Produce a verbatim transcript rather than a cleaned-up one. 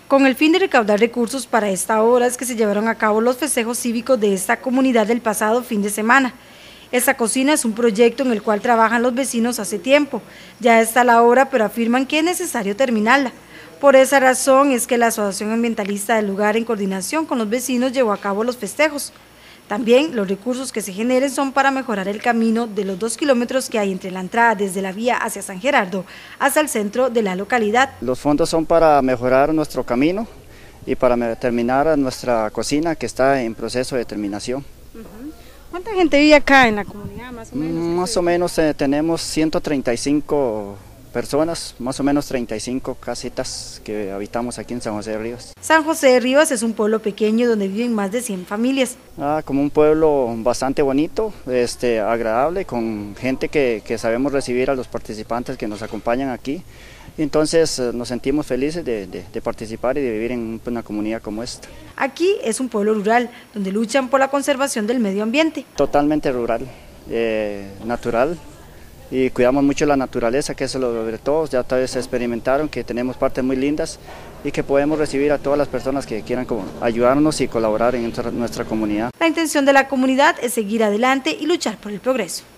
Con el fin de recaudar recursos para esta obra es que se llevaron a cabo los festejos cívicos de esta comunidad del pasado fin de semana. Esta cocina es un proyecto en el cual trabajan los vecinos hace tiempo. Ya está la obra, pero afirman que es necesario terminarla. Por esa razón es que la Asociación Ambientalista del lugar, en coordinación con los vecinos, llevó a cabo los festejos. También los recursos que se generen son para mejorar el camino de los dos kilómetros que hay entre la entrada desde la vía hacia San Gerardo hasta el centro de la localidad. Los fondos son para mejorar nuestro camino y para terminar nuestra cocina, que está en proceso de terminación. Uh-huh. ¿Cuánta gente vive acá en la comunidad, más o menos? Más o menos eh, tenemos ciento treinta y cinco personas, más o menos treinta y cinco casitas que habitamos aquí en San José de Rivas. San José de Rivas es un pueblo pequeño donde viven más de cien familias. Ah, como un pueblo bastante bonito, este, agradable, con gente que, que sabemos recibir a los participantes que nos acompañan aquí. Entonces nos sentimos felices de, de, de participar y de vivir en una comunidad como esta. Aquí es un pueblo rural, donde luchan por la conservación del medio ambiente. Totalmente rural, eh, natural, y cuidamos mucho la naturaleza, que eso lo de todos. Ya tal vez se experimentaron que tenemos partes muy lindas y que podemos recibir a todas las personas que quieran como ayudarnos y colaborar en nuestra, nuestra comunidad. La intención de la comunidad es seguir adelante y luchar por el progreso.